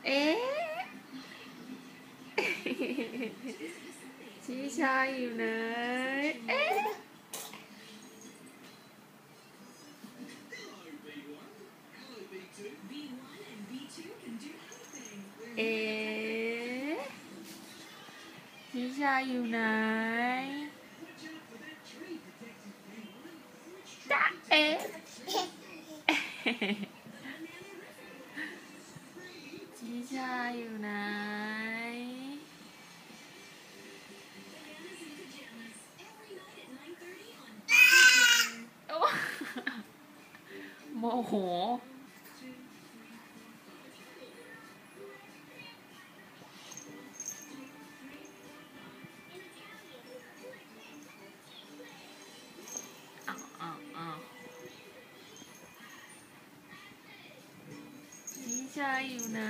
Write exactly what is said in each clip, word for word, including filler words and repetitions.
เอ๊ะชิชาอยู่ไหนเอ๊ะเอ๊ะชิชาอยู่ไหนจ๊ะเอ๊ะชิชาอยู่ไหนโมโหอ้าวอ้าวอ้าวชิชาอยู่ไหน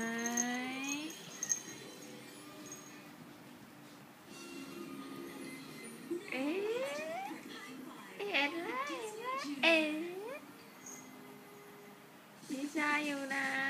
เอ๊ะเอ๊ะเอ๊ะชิชาอยู่ไหน